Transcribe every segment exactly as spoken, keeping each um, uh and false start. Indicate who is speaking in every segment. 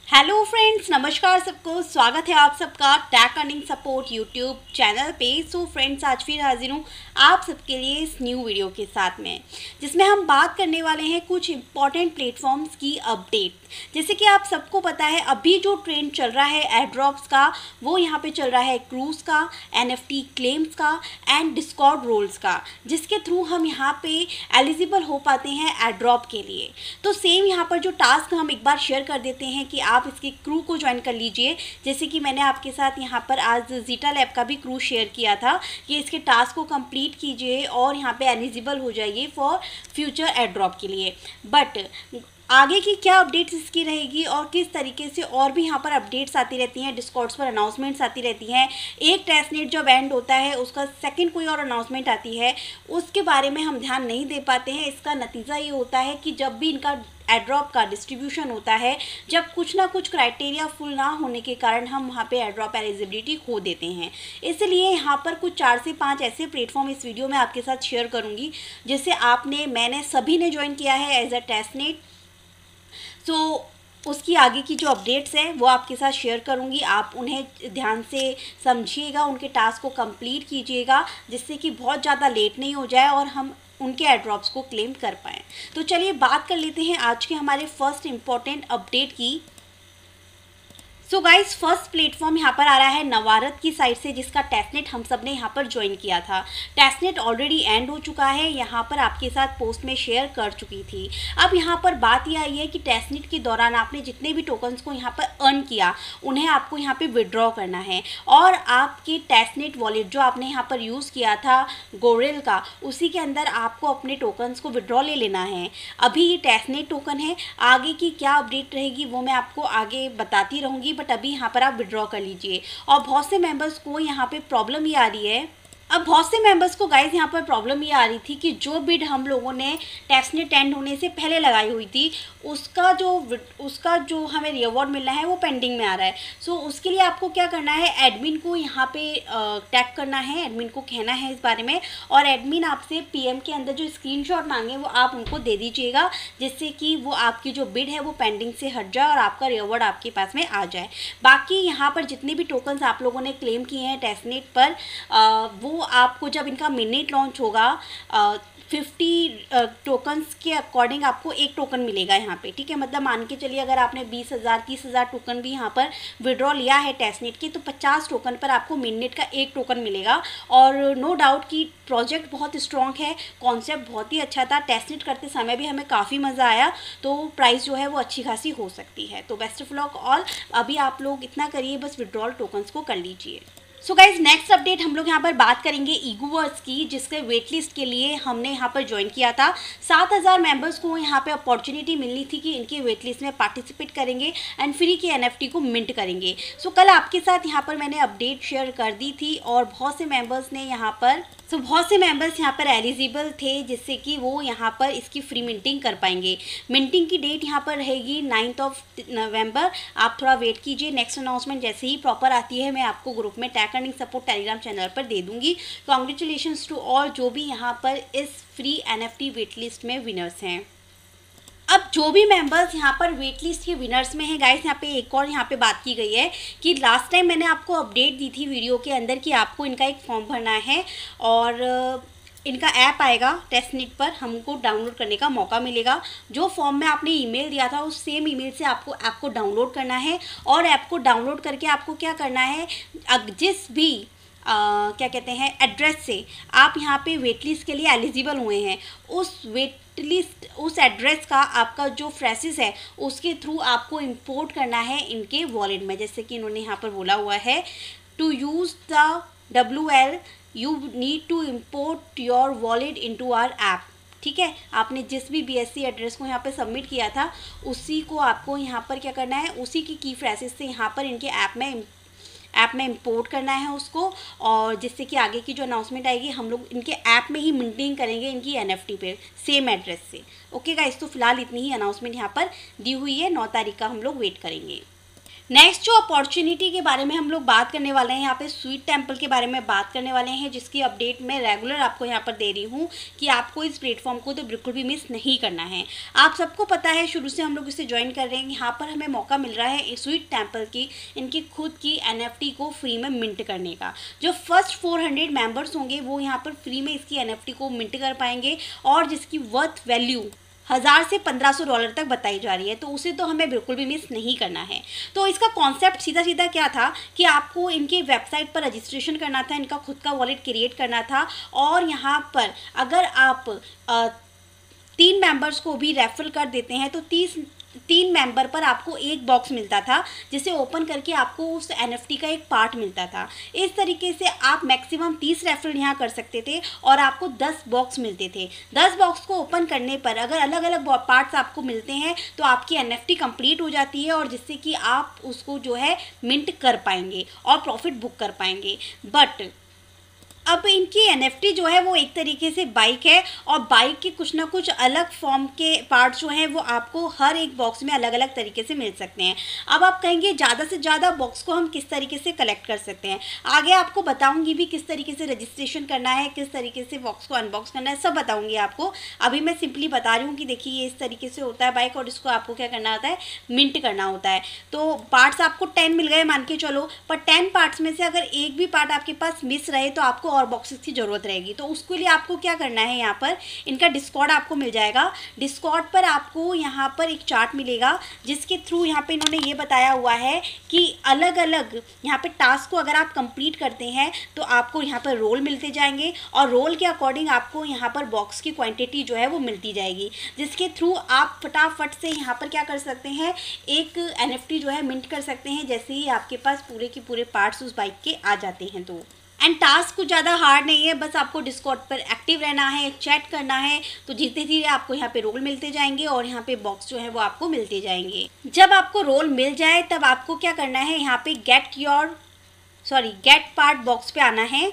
Speaker 1: Hello friends, नमस्कार सबको। स्वागत है आप सबका tech earning support YouTube channel पे। सो फ्रेंड्स, आज फिर हाजिर हूँ आप सबके लिए इस न्यू वीडियो के साथ में, जिसमें हम बात करने वाले हैं कुछ इंपॉर्टेंट प्लेटफॉर्म्स की अपडेट। जैसे कि आप सबको पता है, अभी जो ट्रेंड चल रहा है एयरड्रॉप्स का, वो यहाँ पे चल रहा है क्रूज का, एनएफटी क्लेम्स का एंड डिस्कॉर्ड रोल्स का, जिसके थ्रू हम यहाँ पे एलिजिबल हो पाते हैं एयरड्रॉप के लिए। तो सेम यहाँ पर जो टास्क हम एक बार शेयर कर देते हैं कि आप इसके क्रू को ज्वाइन कर लीजिए। जैसे कि मैंने आपके साथ यहाँ पर आज जीटा लैब का भी क्रू शेयर किया था कि इसके टास्क को कंप्लीट कीजिए और यहाँ पे एलिजिबल हो जाइए फॉर फ्यूचर एयरड्रॉप के लिए। बट आगे की क्या अपडेट्स इसकी रहेगी और किस तरीके से और भी यहाँ पर अपडेट्स आती रहती हैं, डिस्कॉर्ड्स पर अनाउंसमेंट्स आती रहती हैं। एक टेस्टनेट जब एंड होता है उसका सेकंड कोई और अनाउंसमेंट आती है, उसके बारे में हम ध्यान नहीं दे पाते हैं। इसका नतीजा ये होता है कि जब भी इनका एयरड्रॉप का डिस्ट्रीब्यूशन होता है, जब कुछ ना कुछ क्राइटेरिया फुल ना होने के कारण हम वहाँ पे एयरड्रॉप एलिजिबिलिटी खो देते हैं। इसलिए यहाँ पर कुछ चार से पाँच ऐसे प्लेटफॉर्म इस वीडियो में आपके साथ शेयर करूँगी, जिसे आपने मैंने सभी ने ज्वाइन किया है as a testnet. So so, उसकी आगे की जो अपडेट्स हैं वो आपके साथ शेयर करूंगी। आप उन्हें ध्यान से समझिएगा, उनके टास्क को कंप्लीट कीजिएगा, जिससे कि बहुत ज़्यादा लेट नहीं हो जाए और हम उनके एयरड्रॉप्स को क्लेम कर पाएँ। तो चलिए बात कर लेते हैं आज के हमारे फर्स्ट इम्पॉर्टेंट अपडेट की। सो गाइस, फर्स्ट प्लेटफॉर्म यहाँ पर आ रहा है नवारत की साइड से, जिसका टेस्टनेट हम सब ने यहाँ पर ज्वाइन किया था। टेस्टनेट ऑलरेडी एंड हो चुका है, यहाँ पर आपके साथ पोस्ट में शेयर कर चुकी थी। अब यहाँ पर बात यह आई है कि टेस्टनेट के दौरान आपने जितने भी टोकन्स को यहाँ पर अर्न किया, उन्हें आपको यहाँ पे विड्रॉ करना है और आपके टेस्टनेट वॉलेट जो आपने यहाँ पर यूज़ किया था गोरेल का, उसी के अंदर आपको अपने टोकन्स को विड्रॉ ले लेना है। अभी ये टेस्टनेट टोकन है, आगे की क्या अपडेट रहेगी वो मैं आपको आगे बताती रहूँगी, बट अभी यहाँ पर आप विड्रॉ कर लीजिए। और बहुत से मेंबर्स को यहाँ पे प्रॉब्लम ये आ रही है, अब बहुत से मेंबर्स को गाइस यहाँ पर प्रॉब्लम ये आ रही थी कि जो बिड हम लोगों ने टेस्टनेट एंड होने से पहले लगाई हुई थी, उसका जो उसका जो हमें रिवॉर्ड मिलना है वो पेंडिंग में आ रहा है। सो so, उसके लिए आपको क्या करना है, एडमिन को यहाँ पे टैग करना है, एडमिन को कहना है इस बारे में, और एडमिन आपसे पीएम के अंदर जो स्क्रीनशॉट मांगे वो आप उनको दे दीजिएगा, जिससे कि वो आपकी जो बिड है वो पेंडिंग से हट जाए और आपका रिवॉर्ड आपके पास में आ जाए। बाकी यहाँ पर जितने भी टोकन्स आप लोगों ने क्लेम किए हैं टेस्टनेट पर, आ, वो आपको जब इनका मिनट लॉन्च होगा, फिफ्टी टोकन्स के अकॉर्डिंग आपको एक टोकन मिलेगा यहाँ पे, ठीक है। मतलब मान के चलिए अगर आपने बीस हज़ार तीस हज़ार टोकन भी यहाँ पर विड्रॉ लिया है टेस्टनेट के, तो पचास टोकन पर आपको मिनट का एक टोकन मिलेगा। और नो डाउट कि प्रोजेक्ट बहुत स्ट्रॉन्ग है, कॉन्सेप्ट बहुत ही अच्छा था, टेस्टनेट करते समय भी हमें काफ़ी मज़ा आया, तो प्राइस जो है वो अच्छी खासी हो सकती है। तो बेस्ट ऑफ लक ऑल। अभी आप लोग इतना करिए, बस विड्रॉल टोकन्स को कर लीजिए। सो गाइज, नेक्स्ट अपडेट हम लोग यहाँ पर बात करेंगे ईगोवर्स की, जिसके वेट लिस्ट के लिए हमने यहाँ पर ज्वाइन किया था। सात हज़ार मेंबर्स को यहाँ पे अपॉर्चुनिटी मिलनी थी कि इनके वेट लिस्ट में पार्टिसिपेट करेंगे एंड फ्री के एनएफटी को मिंट करेंगे। सो so, कल आपके साथ यहाँ पर मैंने अपडेट शेयर कर दी थी और बहुत से मेंबर्स ने यहाँ पर सो so, बहुत से मेंबर्स यहाँ पर एलिजिबल थे, जिससे कि वो यहाँ पर इसकी फ्री मिंटिंग कर पाएंगे। मिंटिंग की डेट यहाँ पर रहेगी नाइन्थ ऑफ नवंबर। आप थोड़ा वेट कीजिए, नेक्स्ट अनाउंसमेंट जैसे ही प्रॉपर आती है मैं आपको ग्रुप में tech earning support Telegram channel पर दे दूंगी। कॉन्ग्रेचुलेशंस टू ऑल जो भी यहाँ पर इस फ्री एनएफटी वेट लिस्ट में विनर्स हैं। अब जो भी मेंबर्स यहाँ पर वेट लिस्ट के विनर्स में हैं गाइस, यहाँ पे एक और यहाँ पे बात की गई है कि लास्ट टाइम मैंने आपको अपडेट दी थी वीडियो के अंदर कि आपको इनका एक फॉर्म भरना है और इनका ऐप आएगा टेस्टनेट पर, हमको डाउनलोड करने का मौका मिलेगा। जो फॉर्म में आपने ईमेल दिया था उस सेम ईमेल से आपको ऐप को डाउनलोड करना है, और ऐप को डाउनलोड करके आपको क्या करना है, जिस भी आ, क्या कहते हैं एड्रेस से आप यहाँ पे वेट लिस्ट के लिए एलिजिबल हुए हैं, उस वेट लिस्ट उस एड्रेस का आपका जो फ्रेसिस है उसके थ्रू आपको इंपोर्ट करना है इनके वॉलेट में। जैसे कि इन्होंने यहाँ पर बोला हुआ है, to use the W L you need to import your wallet into our app. ठीक है, आपने जिस भी बीएससी एड्रेस को यहाँ पे सबमिट किया था उसी को आपको यहाँ पर क्या करना है, उसी की की फ्रेसिस से यहाँ पर इनके ऐप में ऐप में इंपोर्ट करना है उसको, और जिससे कि आगे की जो अनाउंसमेंट आएगी हम लोग इनके ऐप में ही मिंटिंग करेंगे इनकी एनएफटी पे सेम एड्रेस से। ओके गाइस, तो फिलहाल इतनी ही अनाउंसमेंट यहाँ पर दी हुई है, नौ तारीख का हम लोग वेट करेंगे। नेक्स्ट जो अपॉर्चुनिटी के बारे में हम लोग बात करने वाले हैं, यहाँ पे स्वीट टेम्पल के बारे में बात करने वाले हैं, जिसकी अपडेट मैं रेगुलर आपको यहाँ पर दे रही हूँ कि आपको इस प्लेटफॉर्म को तो बिल्कुल भी मिस नहीं करना है। आप सबको पता है, शुरू से हम लोग इसे ज्वाइन कर रहे हैं। यहाँ पर हमें मौका मिल रहा है स्वीट टेम्पल की इनकी खुद की एनएफटी को फ्री में मिंट करने का। जो फर्स्ट फोर हंड्रेड मेंबर्स होंगे वो यहाँ पर फ्री में इसकी एनएफटी को मिंट कर पाएंगे, और जिसकी वर्थ वैल्यू हज़ार से पंद्रह सौ डॉलर तक बताई जा रही है, तो उसे तो हमें बिल्कुल भी मिस नहीं करना है। तो इसका कॉन्सेप्ट सीधा सीधा क्या था कि आपको इनके वेबसाइट पर रजिस्ट्रेशन करना था, इनका खुद का वॉलेट क्रिएट करना था, और यहाँ पर अगर आप आ, तीन मेंबर्स को भी रेफर कर देते हैं तो तीस तीन मेंबर पर आपको एक बॉक्स मिलता था, जिसे ओपन करके आपको उस एनएफटी का एक पार्ट मिलता था। इस तरीके से आप मैक्सिमम तीस रेफरल यहाँ कर सकते थे और आपको दस बॉक्स मिलते थे। दस बॉक्स को ओपन करने पर अगर अलग अलग पार्ट्स आपको मिलते हैं तो आपकी एनएफटी कंप्लीट हो जाती है, और जिससे कि आप उसको जो है मिंट कर पाएंगे और प्रॉफिट बुक कर पाएंगे। बट अब इनकी एनएफटी जो है वो एक तरीके से बाइक है, और बाइक के कुछ ना कुछ अलग फॉर्म के पार्ट्स जो हैं वो आपको हर एक बॉक्स में अलग अलग तरीके से मिल सकते हैं। अब आप कहेंगे ज़्यादा से ज़्यादा बॉक्स को हम किस तरीके से कलेक्ट कर सकते हैं। आगे आपको बताऊंगी भी किस तरीके से रजिस्ट्रेशन करना है, किस तरीके से बॉक्स को अनबॉक्स करना है, सब बताऊँगी आपको। अभी मैं सिंपली बता रही हूँ कि देखिए ये इस तरीके से होता है बाइक, और इसको आपको क्या करना होता है, मिंट करना होता है। तो पार्ट्स आपको टेन मिल गए मान के चलो, पर टेन पार्ट्स में से अगर एक भी पार्ट आपके पास मिस रहे तो आपको और बॉक्सेस की ज़रूरत रहेगी। तो उसके लिए आपको क्या करना है, यहाँ पर इनका डिस्कॉर्ड आपको मिल जाएगा। डिस्कॉर्ड पर आपको यहाँ पर एक चार्ट मिलेगा, जिसके थ्रू यहाँ पे इन्होंने ये बताया हुआ है कि अलग अलग यहाँ पे टास्क को अगर आप कंप्लीट करते हैं तो आपको यहाँ पर रोल मिलते जाएंगे, और रोल के अकॉर्डिंग आपको यहाँ पर बॉक्स की क्वांटिटी जो है वो मिलती जाएगी, जिसके थ्रू आप फटाफट से यहाँ पर क्या कर सकते हैं, एक एनएफटी जो है मिंट कर सकते हैं, जैसे ही आपके पास पूरे के पूरे पार्ट्स उस बाइक के आ जाते हैं। तो एंड टास्क कुछ ज़्यादा हार्ड नहीं है, बस आपको डिस्कॉर्ड पर एक्टिव रहना है, चैट करना है, तो धीरे धीरे आपको यहाँ पे रोल मिलते जाएंगे और यहाँ पे बॉक्स जो है वो आपको मिलते जाएंगे। जब आपको रोल मिल जाए तब आपको क्या करना है, यहाँ पे get your sorry get part box पे आना है।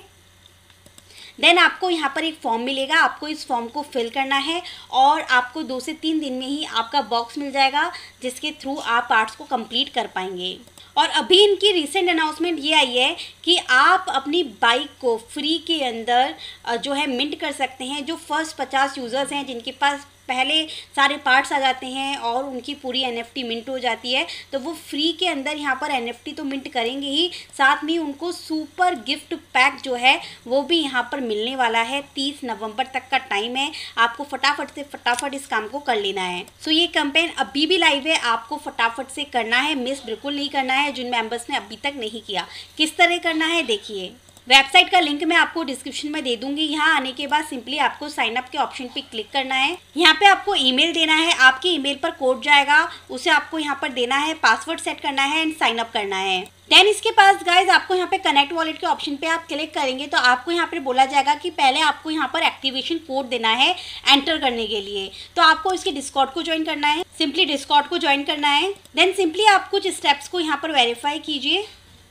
Speaker 1: देन आपको यहाँ पर एक फॉर्म मिलेगा, आपको इस फॉर्म को फिल करना है, और आपको दो से तीन दिन में ही आपका बॉक्स मिल जाएगा, जिसके थ्रू आप पार्ट्स को कंप्लीट कर पाएंगे। और अभी इनकी रिसेंट अनाउंसमेंट ये आई है कि आप अपनी बाइक को फ्री के अंदर जो है मिंट कर सकते हैं। जो फर्स्ट पचास यूज़र्स हैं जिनके पास पहले सारे पार्ट्स आ जाते हैं और उनकी पूरी एनएफटी मिंट हो जाती है, तो वो फ्री के अंदर यहाँ पर एनएफटी तो मिंट करेंगे ही, साथ में उनको सुपर गिफ्ट पैक जो है वो भी यहाँ पर मिलने वाला है। तीस नवंबर तक का टाइम है, आपको फटाफट से फटाफट इस काम को कर लेना है। सो ये कैंपेन अभी भी लाइव है, आपको फटाफट से करना है, मिस बिल्कुल नहीं करना है। जिन मेंबर्स ने अभी तक नहीं किया, किस तरह करना है देखिए, वेबसाइट का लिंक मैं आपको डिस्क्रिप्शन में दे दूंगी। यहाँ आने के बाद सिंपली आपको साइन अप के ऑप्शन पे क्लिक करना है। यहाँ पे आपको ईमेल देना है, आपके ईमेल पर कोड जाएगा, उसे आपको यहाँ पर देना है, पासवर्ड सेट करना है एंड साइन अप करना है। देन इसके पास गाइज आपको यहाँ पे कनेक्ट वॉलेट के ऑप्शन पे आप क्लिक करेंगे तो आपको यहाँ पे बोला जाएगा कि पहले आपको यहाँ पर एक्टिवेशन कोड देना है एंटर करने के लिए। तो आपको इसके डिस्कॉर्ड को ज्वाइन करना है, सिंपली डिस्कॉर्ड को ज्वाइन करना है। देन सिंपली आप कुछ स्टेप्स को यहाँ पर वेरीफाई कीजिए।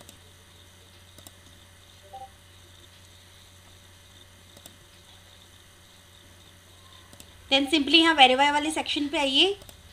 Speaker 1: देन सिंपली यहाँ वेरीफाई वाले सेक्शन पे आइए।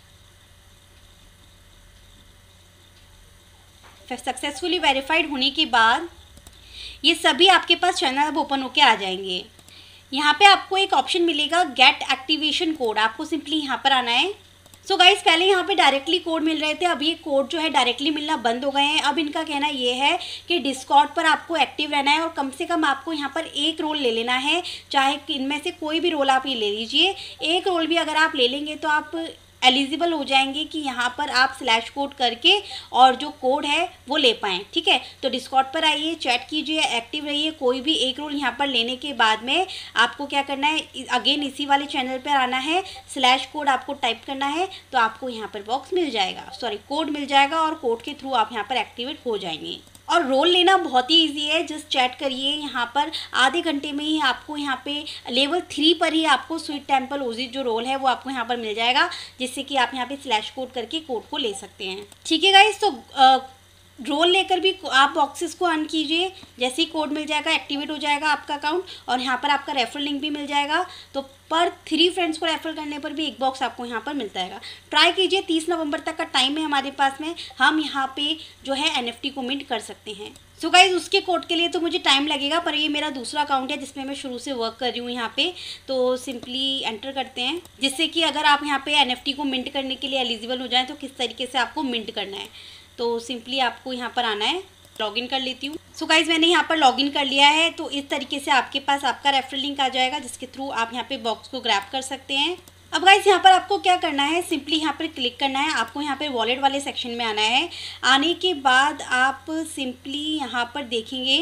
Speaker 1: फिर सक्सेसफुली वेरीफाइड होने के बाद ये सभी आपके पास चैनल अब ओपन होके आ जाएंगे। यहाँ पे आपको एक ऑप्शन मिलेगा गेट एक्टिवेशन कोड, आपको सिंपली यहाँ पर आना है। सो so गाइस, पहले यहाँ पे डायरेक्टली कोड मिल रहे थे, अब ये कोड जो है डायरेक्टली मिलना बंद हो गए हैं। अब इनका कहना ये है कि डिस्कॉर्ड पर आपको एक्टिव रहना है और कम से कम आपको यहाँ पर एक रोल ले लेना है, चाहे इनमें से कोई भी रोल आप ये ले लीजिए। एक रोल भी अगर आप ले लेंगे तो आप एलिजिबल हो जाएंगे कि यहाँ पर आप स्लैश कोड करके और जो कोड है वो ले पाएँ, ठीक है। तो डिस्कॉर्ड पर आइए, चैट कीजिए, एक्टिव रहिए। कोई भी एक रोल यहाँ पर लेने के बाद में आपको क्या करना है, अगेन इसी वाले चैनल पर आना है, स्लैश कोड आपको टाइप करना है, तो आपको यहाँ पर बॉक्स मिल जाएगा, सॉरी कोड मिल जाएगा, और कोड के थ्रू आप यहाँ पर एक्टिवेट हो जाएंगे। और रोल लेना बहुत ही इजी है, जस्ट चैट करिए। यहाँ पर आधे घंटे में ही आपको यहाँ पे लेवल थ्री पर ही आपको स्वीट टेम्पल ओजी जो रोल है वो आपको यहाँ पर मिल जाएगा, जिससे कि आप यहाँ पे स्लैश कोड करके कोड को ले सकते हैं, ठीक है गाइस। तो रोल लेकर भी आप बॉक्सेस को अर्न कीजिए। जैसे ही कोड मिल जाएगा एक्टिवेट हो जाएगा आपका अकाउंट, और यहाँ पर आपका रेफरल लिंक भी मिल जाएगा। तो पर थ्री फ्रेंड्स को रेफर करने पर भी एक बॉक्स आपको यहाँ पर मिलता है। ट्राई कीजिए, तीस नवंबर तक का टाइम है हमारे पास में, हम यहाँ पे जो है एनएफटी को मिंट कर सकते हैं। सो गाइज उसके कोड के लिए तो मुझे टाइम लगेगा, पर ये मेरा दूसरा अकाउंट है जिसमें मैं शुरू से वर्क कर रही हूँ यहाँ पे। तो सिंपली एंटर करते हैं, जिससे कि अगर आप यहाँ पे एनएफटी को मिंट करने के लिए एलिजिबल हो जाएं तो किस तरीके से आपको मिंट करना है। तो सिंपली आपको यहाँ पर आना है, लॉगिन कर लेती हूँ। सो गाइज मैंने यहाँ पर लॉगिन कर लिया है। तो इस तरीके से आपके पास आपका रेफरल लिंक आ जाएगा, जिसके थ्रू आप यहाँ पे बॉक्स को ग्रैब कर सकते हैं। अब गाइस यहाँ पर आपको क्या करना है, सिंपली यहाँ पर क्लिक करना है। आपको यहाँ पर वॉलेट वाले सेक्शन में आना है। आने के बाद आप सिंपली यहाँ पर देखेंगे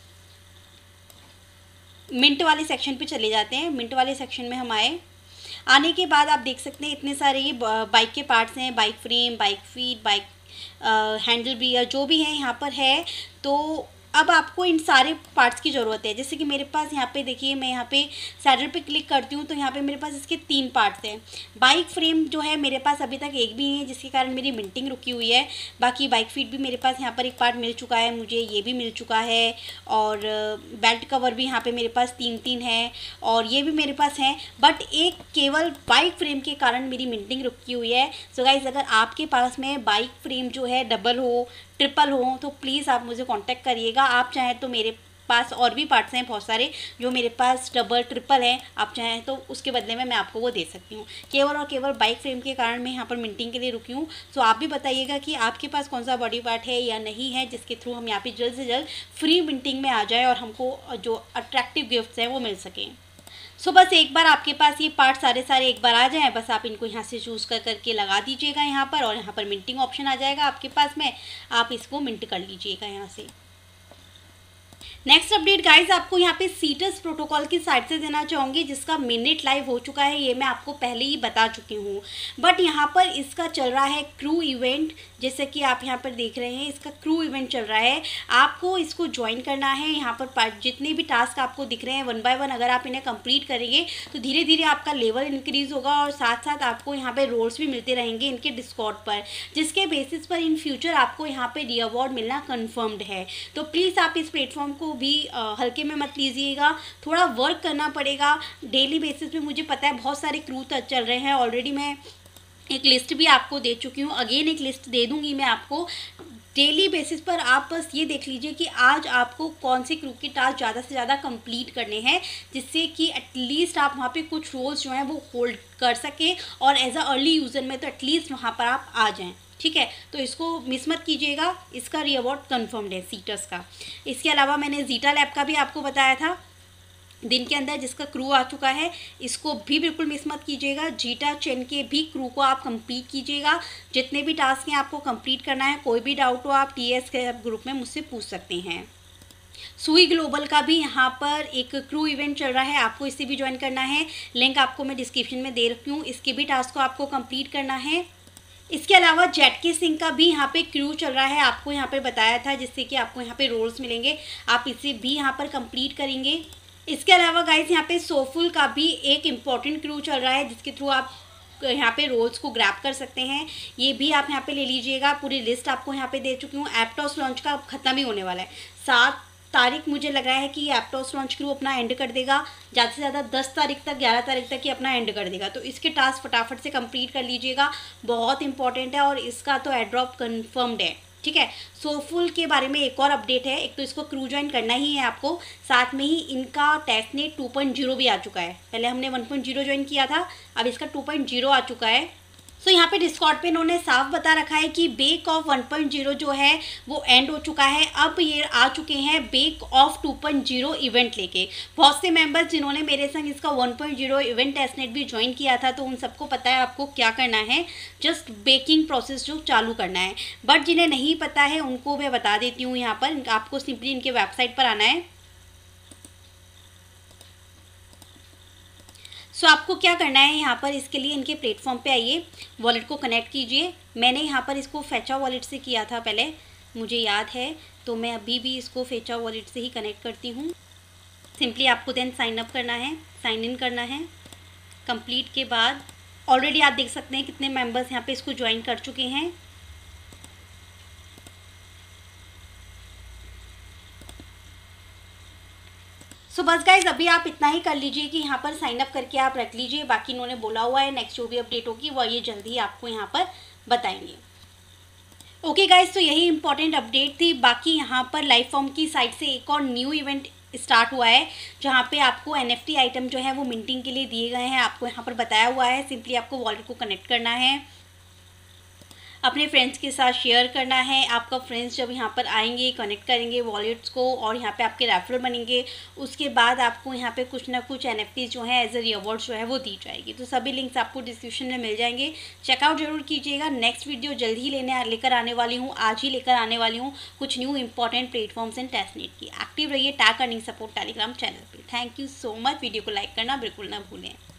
Speaker 1: मिंट वाले सेक्शन पे चले जाते हैं। मिंट वाले सेक्शन में हम आए, आने के बाद आप देख सकते हैं इतने सारे ये बाइक के पार्ट्स हैं, bike frame, bike feet, bike handlebar, जो भी है यहाँ पर है। तो अब आपको इन सारे पार्ट्स की ज़रूरत है। जैसे कि मेरे पास यहाँ पे देखिए, मैं यहाँ पे सैडल पे क्लिक करती हूँ तो यहाँ पे मेरे पास इसके तीन पार्ट्स हैं। बाइक फ्रेम जो है मेरे पास अभी तक एक भी नहीं है, जिसके कारण मेरी मिंटिंग रुकी हुई है। बाकी बाइक फीट भी मेरे पास यहाँ पर एक पार्ट मिल चुका है, मुझे ये भी मिल चुका है। और बेल्ट कवर भी यहाँ पर मेरे पास तीन तीन है, और ये भी मेरे पास हैं। बट एक केवल बाइक फ्रेम के कारण मेरी मिंटिंग रुकी हुई है। सो गाइज अगर आपके पास में बाइक फ्रेम जो है डबल हो, ट्रिपल हो, तो प्लीज़ आप मुझे कांटेक्ट करिएगा। आप चाहें तो मेरे पास और भी पार्ट्स हैं बहुत सारे जो मेरे पास डबल ट्रिपल हैं, आप चाहें तो उसके बदले में मैं आपको वो दे सकती हूँ। केवल और केवल बाइक फ्रेम के कारण मैं यहाँ पर मिंटिंग के लिए रुकी हूँ। सो आप भी बताइएगा कि आपके पास कौन सा बॉडी पार्ट है या नहीं है, जिसके थ्रू हम यहाँ पे जल्द से जल्द फ्री मिंटिंग में आ जाए और हमको जो अट्रैक्टिव गिफ्ट्स हैं वो मिल सकें। सो so, बस एक बार आपके पास ये पार्ट सारे सारे एक बार आ जाएं, बस आप इनको यहाँ से चूज़ कर करके लगा दीजिएगा यहाँ पर, और यहाँ पर मिंटिंग ऑप्शन आ जाएगा आपके पास में, आप इसको मिंट कर लीजिएगा यहाँ से। नेक्स्ट अपडेट गाइस आपको यहाँ पे सीटस प्रोटोकॉल की साइड से देना चाहूँगी, जिसका मिनट लाइव हो चुका है, ये मैं आपको पहले ही बता चुकी हूँ। बट यहाँ पर इसका चल रहा है क्रू इवेंट, जैसे कि आप यहाँ पर देख रहे हैं इसका क्रू इवेंट चल रहा है। आपको इसको ज्वाइन करना है। यहाँ पर जितने भी टास्क आपको दिख रहे हैं वन बाय वन अगर आप इन्हें कंप्लीट करेंगे तो धीरे धीरे आपका लेवल इंक्रीज़ होगा, और साथ साथ आपको यहाँ पर रोल्स भी मिलते रहेंगे इनके डिस्कॉर्ड पर, जिसके बेसिस पर इन फ्यूचर आपको यहाँ पर री अवार्ड मिलना कन्फर्म्ड है। तो प्लीज़ आप इस प्लेटफॉर्म को भी आ, हल्के में मत लीजिएगा, थोड़ा वर्क करना पड़ेगा डेली बेसिस पे। मुझे पता है बहुत सारे क्रू चल रहे हैं, ऑलरेडी मैं एक लिस्ट भी आपको दे चुकी हूँ, अगेन एक लिस्ट दे दूँगी मैं आपको डेली बेसिस पर। आप बस ये देख लीजिए कि आज आपको कौन से क्रू के टास्क ज़्यादा से ज़्यादा कंप्लीट करने हैं, जिससे कि एटलीस्ट आप वहाँ पे कुछ रोल्स जो हैं वो होल्ड कर सकें, और एज अ अर्ली यूज़र में तो एटलीस्ट वहाँ पर आप आ जाएँ। ठीक है, तो इसको मिस मत कीजिएगा, इसका री अवार्ड कन्फर्म्ड है सीटस का। इसके अलावा मैंने जीटा लैब का भी आपको बताया था दिन के अंदर, जिसका क्रू आ चुका है, इसको भी बिल्कुल मिस मत कीजिएगा। जीटा चेन के भी क्रू को आप कंप्लीट कीजिएगा। जितने भी टास्क हैं आपको कंप्लीट करना है। कोई भी डाउट हो आप टी एस के ग्रुप में मुझसे पूछ सकते हैं। सुई ग्लोबल का भी यहाँ पर एक क्रू इवेंट चल रहा है, आपको इसे भी ज्वाइन करना है। लिंक आपको मैं डिस्क्रिप्शन में दे रखी हूँ, इसके भी टास्क को आपको कंप्लीट करना है। इसके अलावा जेट के सिंह का भी यहाँ पे क्रू चल रहा है, आपको यहाँ पे बताया था, जिससे कि आपको यहाँ पे रोल्स मिलेंगे, आप इसे भी यहाँ पर कंप्लीट करेंगे। इसके अलावा गाइस यहाँ पे सोफुल का भी एक इम्पॉर्टेंट क्रू चल रहा है, जिसके थ्रू आप यहाँ पे रोल्स को ग्रैब कर सकते हैं। ये भी आप यहाँ पे ले लीजिएगा। पूरी लिस्ट आपको यहाँ पे दे चुकी हूँ। एप्टॉस लॉन्च का ख़त्म ही होने वाला है, सात तारीख मुझे लग रहा है कि एप्टॉस लॉन्च क्रू अपना एंड कर देगा, ज़्यादा से ज़्यादा दस तारीख तक ग्यारह तारीख तक ही अपना एंड कर देगा। तो इसके टास्क फटाफट से कंप्लीट कर लीजिएगा, बहुत इंपॉर्टेंट है, और इसका तो एड्रॉप कंफर्म्ड है। ठीक है, सोफुल के बारे में एक और अपडेट है, एक तो इसको क्रू ज्वाइन करना ही है आपको, साथ में ही इनका टेस्टनेट टू पॉइंट ज़ीरो भी आ चुका है। पहले हमने वन पॉइंट ज़ीरो ज्वाइन किया था, अब इसका टू पॉइंट ज़ीरो आ चुका है। सो so, यहाँ पे डिस्कॉर्ड पे इन्होंने साफ बता रखा है कि bake off one point zero जो है वो एंड हो चुका है। अब ये आ चुके हैं bake off two point zero event लेके। बहुत से मेंबर्स जिन्होंने मेरे संग इसका one point zero event testnet भी ज्वाइन किया था, तो उन सबको पता है आपको क्या करना है, जस्ट बेकिंग प्रोसेस जो चालू करना है। बट जिन्हें नहीं पता है उनको मैं बता देती हूँ, यहाँ पर आपको सिंपली इनके वेबसाइट पर आना है। सो so, आपको क्या करना है यहाँ पर, इसके लिए इनके प्लेटफॉर्म पे आइए, वॉलेट को कनेक्ट कीजिए। मैंने यहाँ पर इसको फेचा वॉलेट से किया था पहले, मुझे याद है, तो मैं अभी भी इसको फेचा वॉलेट से ही कनेक्ट करती हूँ। सिंपली आपको देन साइन अप करना है, साइन इन करना है। कंप्लीट के बाद ऑलरेडी आप देख सकते हैं कितने मेंबर्स यहाँ पे इसको ज्वाइन कर चुके हैं। सो बस गाइज अभी आप इतना ही कर लीजिए कि यहाँ पर साइन अप करके आप रख लीजिए। बाकी इन्होंने बोला हुआ है नेक्स्ट जो भी अपडेट होगी वो ये जल्दी आपको यहाँ पर बताएंगे। ओके गाइज, तो यही इंपॉर्टेंट अपडेट थी। बाकी यहाँ पर लाइफ फॉर्म की साइड से एक और न्यू इवेंट स्टार्ट हुआ है जहाँ पे आपको एनएफटी आइटम जो है वो मिंटिंग के लिए दिए गए हैं। आपको यहाँ पर बताया हुआ है, सिंपली आपको वॉलेट को कनेक्ट करना है, अपने फ्रेंड्स के साथ शेयर करना है। आपका फ्रेंड्स जब यहाँ पर आएंगे कनेक्ट करेंगे वॉलेट्स को और यहाँ पे आपके रेफरल बनेंगे, उसके बाद आपको यहाँ पे कुछ ना कुछ एनएफटी जो है एज ए रिवॉर्ड्स जो है वो दी जाएगी। तो सभी लिंक्स आपको डिस्क्रिप्शन में मिल जाएंगे, चेकआउट जरूर कीजिएगा। नेक्स्ट वीडियो जल्द ही लेने लेकर आने वाली हूँ, आज ही लेकर आने वाली हूँ कुछ new important platforms and testnet की। एक्टिव रहिए tech earning support Telegram channel पर। Thank you so much. Video को लाइक करना बिल्कुल ना भूलें।